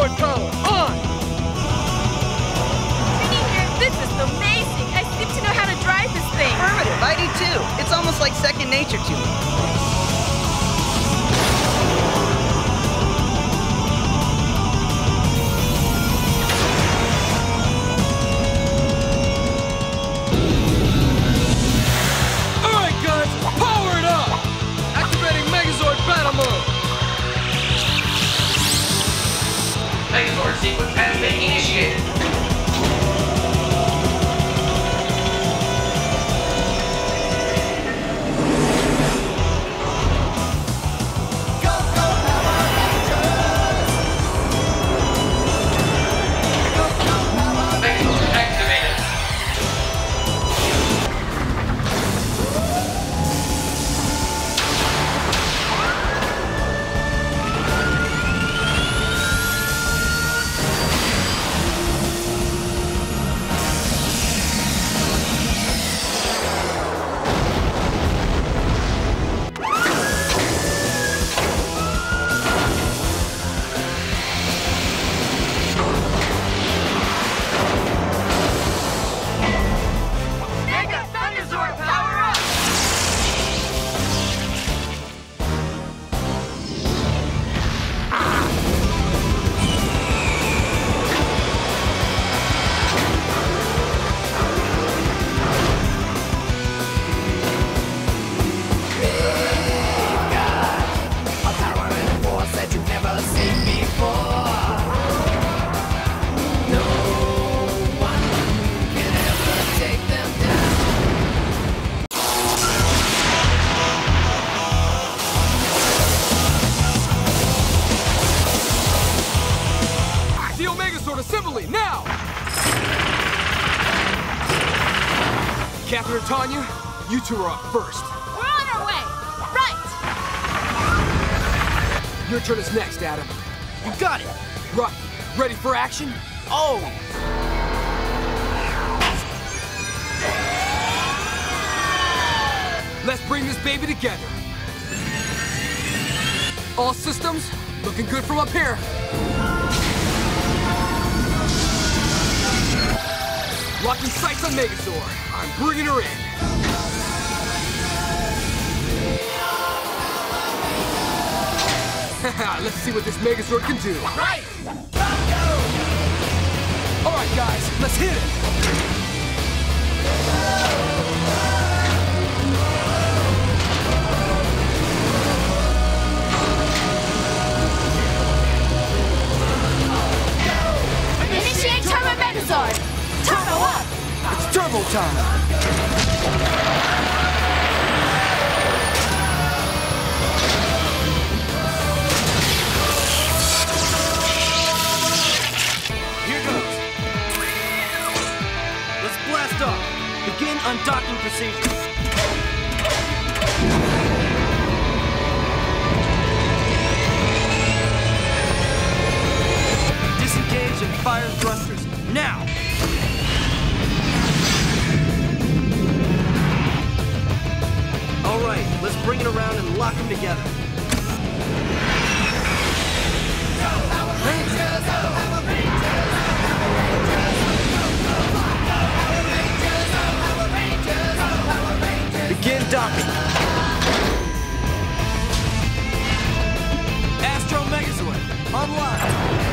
Megazord power on! Vinny here, this is amazing! I seem to know how to drive this thing! Affirmative, I do too. It's almost like second nature to me. Alright guys, power it up! Activating Megazord battle mode! Megazord sequence has been initiated. Megazord activated. Mega Thunderzord power up! A power and force that you've never seen before. No one can ever take them down. Steel Megazord assembly, now! Catherine and Tanya, you two are up first. We're on our way! Right! Your turn is next, Adam. You got it! Rocky, ready for action? Oh! Let's bring this baby together. All systems looking good from up here. Locking sights on Megazord. I'm bringing her in. Let's see what this Megazord can do. Right! All right, guys, let's hit it. Initiate Turbo Megazord! Turbo up! It's turbo time. Here goes. Let's blast off. Begin undocking procedures. Disengage and fire thrusters. Now! All right, let's bring it around and lock them together. Begin docking. Astro Megazord, online.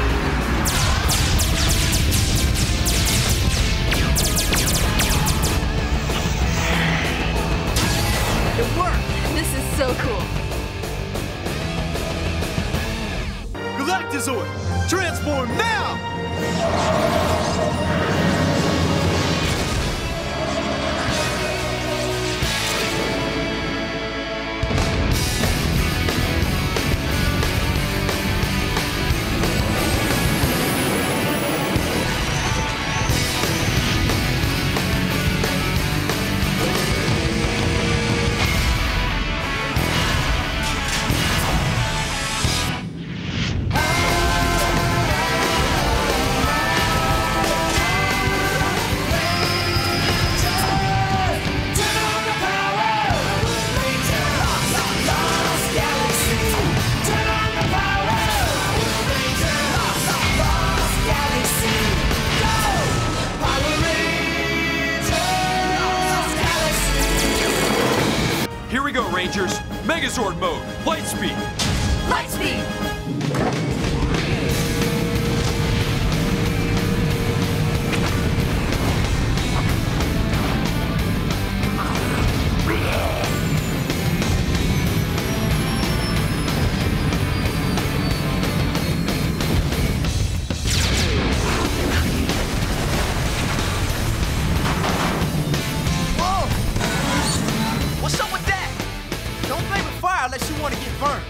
It worked! This is so cool. Galactazord, transform now! Megazord mode! Light speed! Light speed! Whoa! What's up with that? Don't play with fire unless you want to get burned.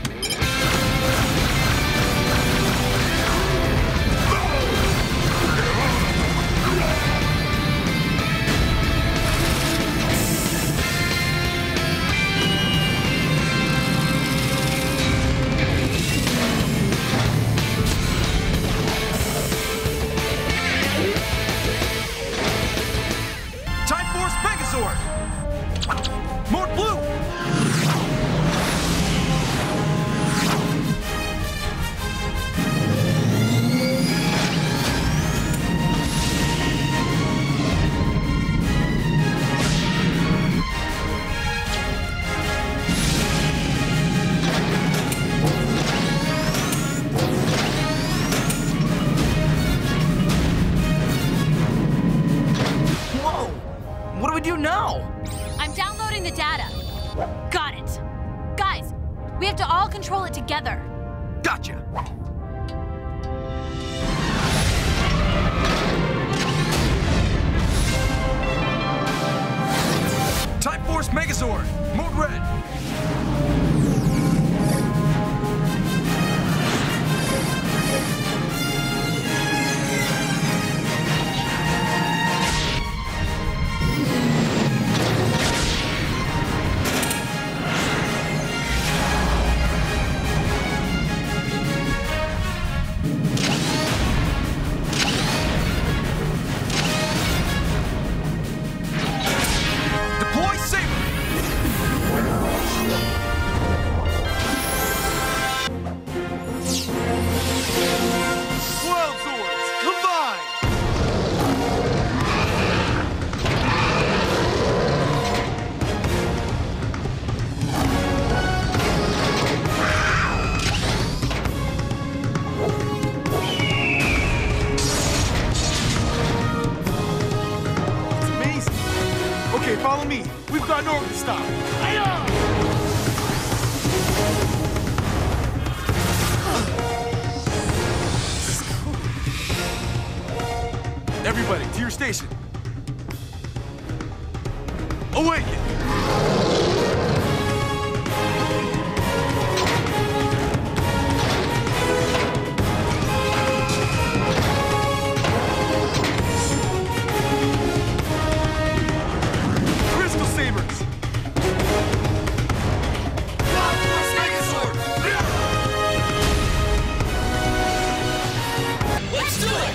Time Force Megazord! Mode blue! Whoa! What do we do now? I'm downloading the data. Got it. Guys, we have to all control it together. Gotcha. Time Force Megazord! Mode red! Deploy Saber! World Zords, combine! It's amazing. Okay, follow me. We've got Norton to stop. Everybody, to your station. Awaken! Crystal Sabers! Let's do it!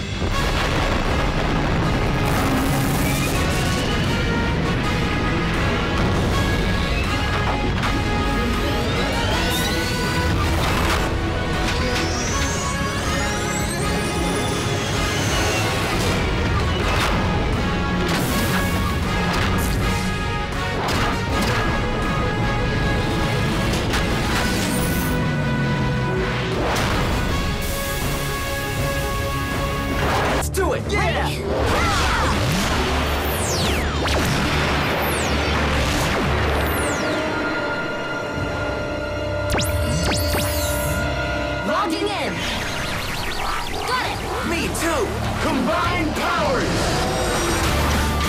Let's do it! Yeah! Logging in. Got it. Me too! Combine powers!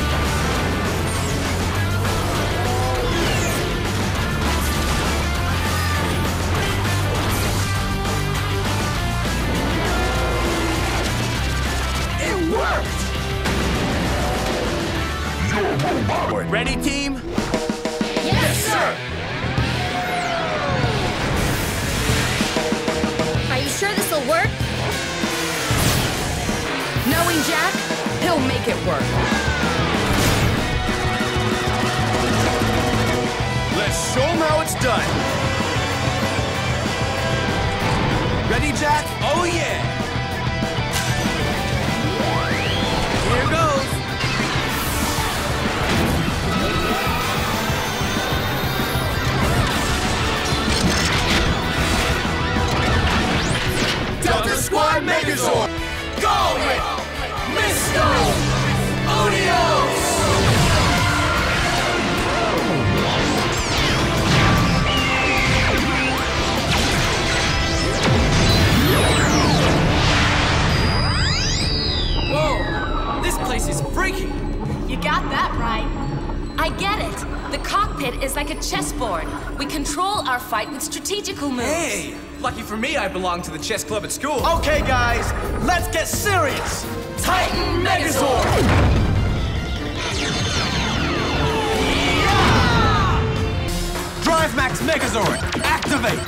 It worked! Ready, team? Yes, sir. Are you sure this will work? Knowing Jack, he'll make it work. Let's show him how it's done. Ready, Jack? Oh, yeah! Here goes. Whoa! This place is freaky! You got that right. I get it. The cockpit is like a chessboard. We control our fight with strategical moves. Hey! Lucky for me, I belong to the chess club at school. Okay, guys, let's get serious. Titan Megazord! Drive Max Megazord, activate!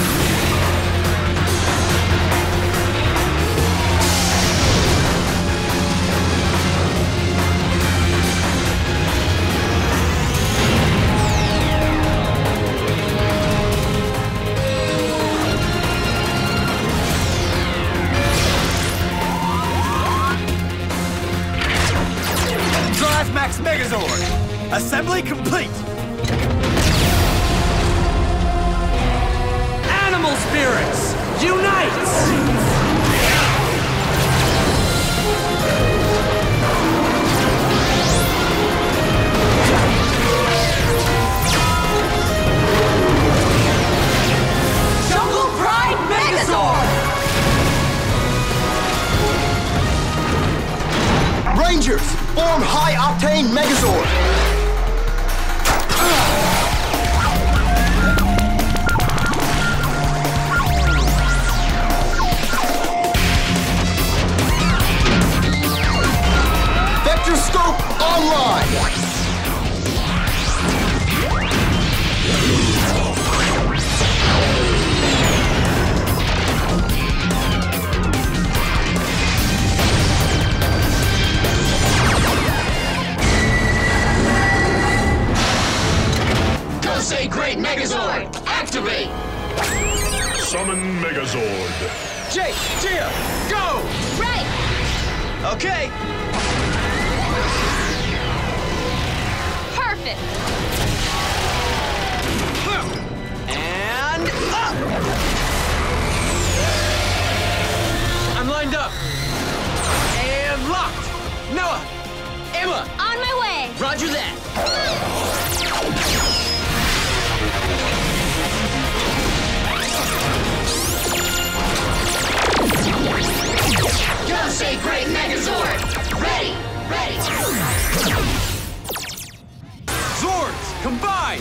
Drive Max Megazord, assembly complete! Animal spirits, unite! Jungle Pride Megazord! Rangers, form high-octane Megazord! Vector scope online! Say Great Megazord, activate! Summon Megazord. Jake, Gia, go! Right! Okay. Perfect! And up! I'm lined up. And locked. Noah! Emma! On my way! Roger that. Go say Great Megazord! Ready! Ready! Zords, combine!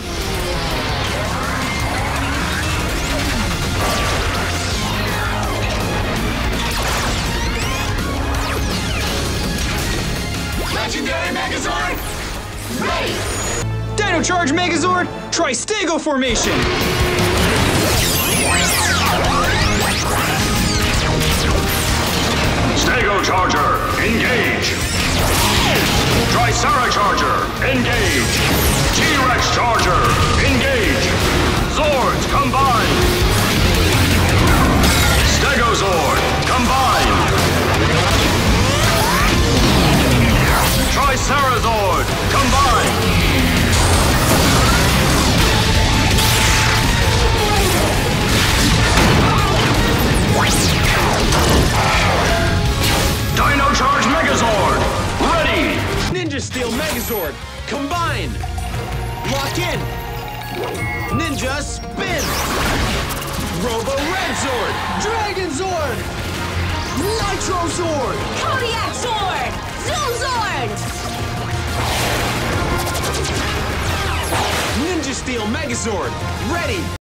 Legendary Megazord! Ready! Dino Charge Megazord, try Stego formation! Stego Charger, engage. Tricera Charger, engage. T-Rex Charger, engage. Zords, combine. Stegozord, combine. Tricerazord, combine. Dino Charge Megazord, ready! Ninja Steel Megazord, combine! Lock in! Ninja Spin! Robo Red Zord, Dragon Zord! Nitro Zord! Kodiak Sword! Zoom Zord! Ninja Steel Megazord, ready!